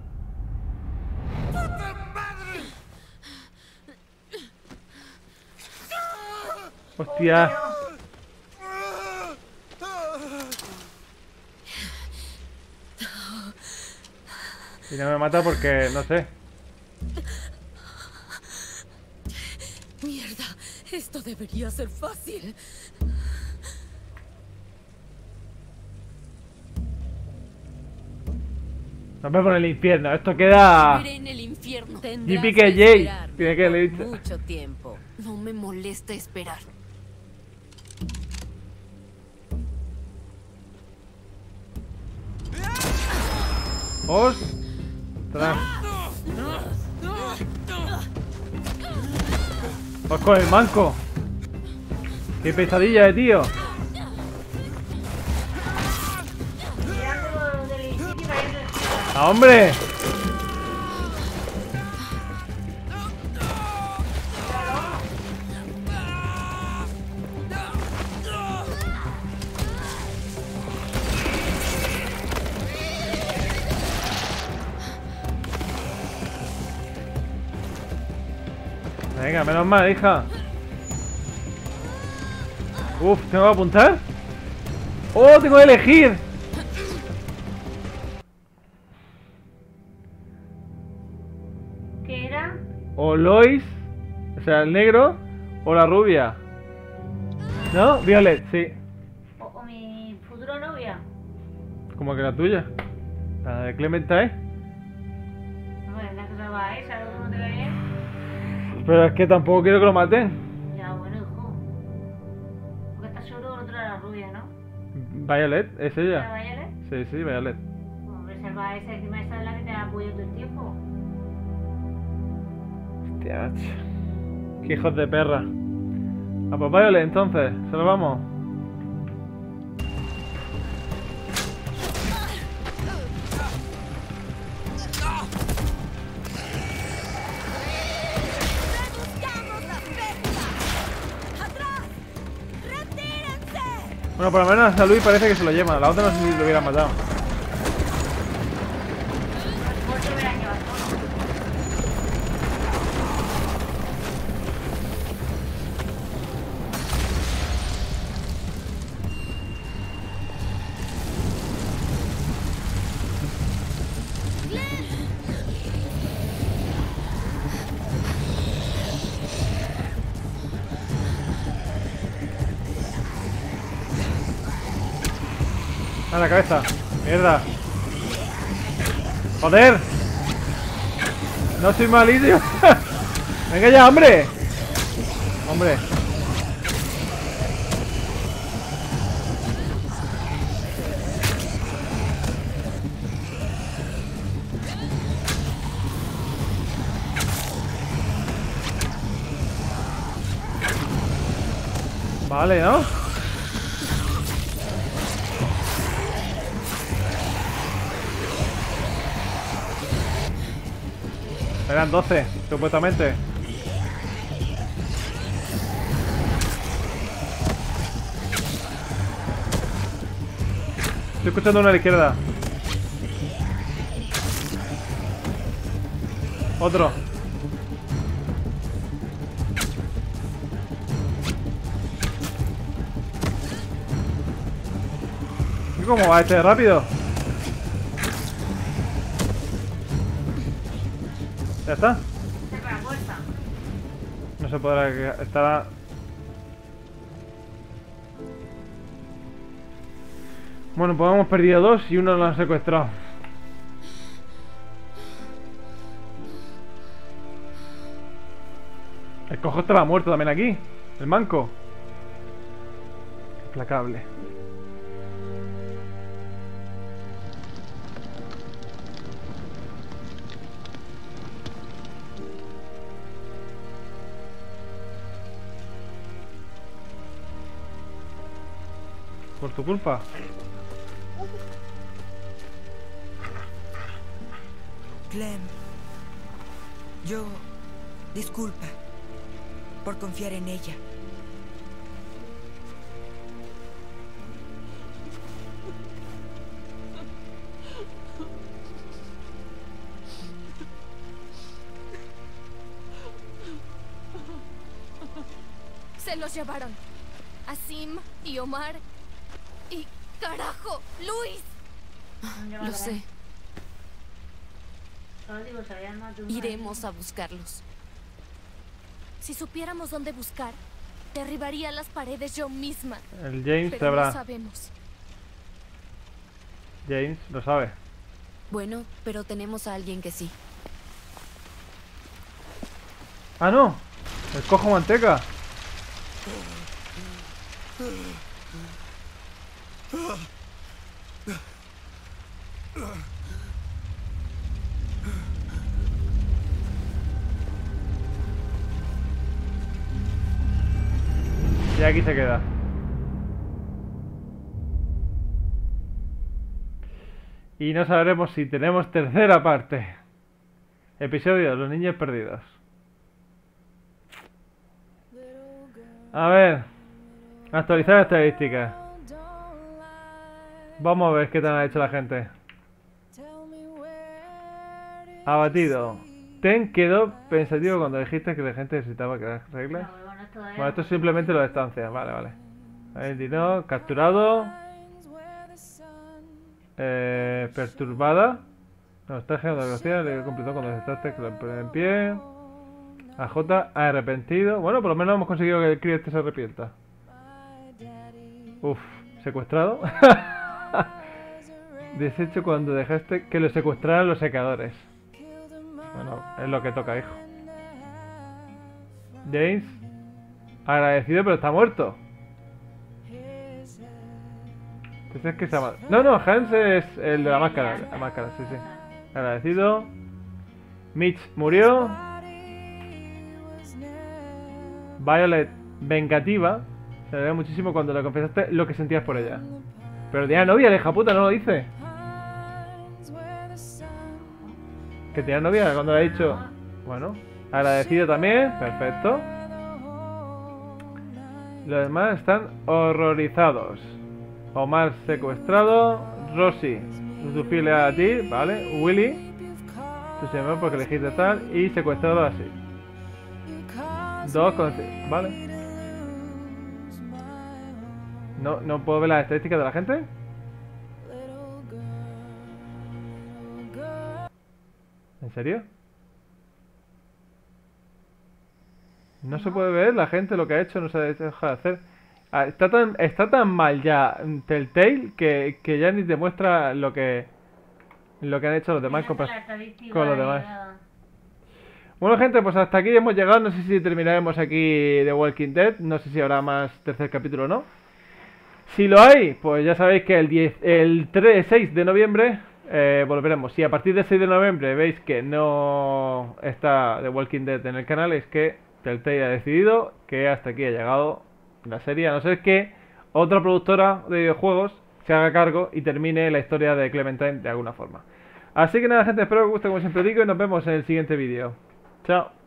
¡Puta madre! Hostia. Y no me mata porque, no sé. Mierda, esto debería ser fácil. Nos vemos en el infierno. Esto queda. Moriré en el infierno. Y Tendrás pique que Jay. esperarme Tiene que por leer. mucho tiempo. No me molesta esperar. ¡Ostras! Vas con el manco. ¡Qué pesadilla de tío! Tirándolo del edificio y cayendo en tierra. ¡Ah, hombre! Venga, menos mal, hija. Uf, ¿tengo que apuntar? ¡Oh, tengo que elegir! ¿Qué era? O Lois O sea, el negro o la rubia. ¿No? Violet, sí. O, o mi futura novia. Como que la tuya. La de Clementa, ¿eh? No, es la que se va a esa, ¿no te ve bien? Pero es que tampoco quiero que lo maten. Ya, bueno, hijo. Porque está seguro que otra era la rubia, ¿no? Violet, es ¿La ella. Violet? Sí, sí, Violet. Hombre, esa va a esa, encima esa es la que te apoya todo el tiempo. Hostia, macho. Qué hijos de perra. A pues Violet, entonces, se lo vamos. Bueno, por lo menos a Luis parece que se lo lleva. A la otra no sé si lo hubiera matado. A la cabeza. Mierda. Joder. No soy malísimo. Venga ya, hombre. Hombre. Vale, ¿no? Eran doce, supuestamente. Estoy escuchando uno a la izquierda. Otro. ¿Y cómo va este rápido? ¿Ya está? Cerra la puerta. No se podrá... Estará... Bueno, pues hemos perdido dos y uno lo han secuestrado. El cojo estaba muerto también aquí. El manco. Implacable. Por tu culpa. Clem, yo... disculpa por confiar en ella. Se los llevaron. A Sim y Omar. Y... ¡carajo! ¡Luis! Lo sé. Solo digo, se habían matado una Iremos a buscarlos. Si supiéramos dónde buscar, derribaría las paredes yo misma. El James Pero sabrá. no sabemos. James lo sabe. Bueno, pero tenemos a alguien que sí. ¡Ah, no! El cojo manteca. Y aquí se queda. Y no sabremos si tenemos tercera parte. Episodio Los niños perdidos. A ver. Actualizar estadísticas. Vamos a ver qué tal ha hecho la gente. Abatido. Ten quedó pensativo cuando dijiste que la gente necesitaba crear reglas. No, bueno, esto es... Bueno, esto es simplemente lo de estancia. Vale, vale. veintinueve, capturado. Eh, perturbada. No, está generando velocidad. Le completó cuando desestaste que lo pone en pie. A J arrepentido. Bueno, por lo menos hemos conseguido que el crío este se arrepienta. Uf, secuestrado. Deshecho cuando dejaste que lo secuestraran los secadores. Bueno, es lo que toca, hijo. James, agradecido, pero está muerto. Entonces, ¿qué se llama? No, no, Hans es el de la máscara. La máscara, sí, sí. Agradecido. Mitch murió. Violet, vengativa. Se le ve muchísimo cuando le confesaste lo que sentías por ella. Pero tenía novia, la hija puta, no lo dice. Que tenía novia cuando le ha dicho. Bueno, agradecido también, perfecto. Los demás están horrorizados. Omar secuestrado. Rosie, tu fiel a ti, vale. Willy, tu señor porque elegiste tal. Y secuestrado así. Dos con... Vale. No, no puedo ver las estadísticas de la gente. ¿En serio? No se puede ver la gente lo que ha hecho, no se deja de hacer. Ah, está tan, está tan mal ya Telltale que, que ya ni te muestra lo que lo que han hecho los demás con, con los demás. Bueno, gente, pues hasta aquí hemos llegado. No sé si terminaremos aquí The Walking Dead. No sé si habrá más tercer capítulo o no. Si lo hay, pues ya sabéis que el, diez, el tres, seis de noviembre eh, volveremos. Si a partir del seis de noviembre veis que no está The Walking Dead en el canal, es que Telltale ha decidido que hasta aquí ha llegado la serie. A no ser que otra productora de videojuegos se haga cargo y termine la historia de Clementine de alguna forma. Así que nada, gente, espero que os guste como siempre digo y nos vemos en el siguiente vídeo. Chao.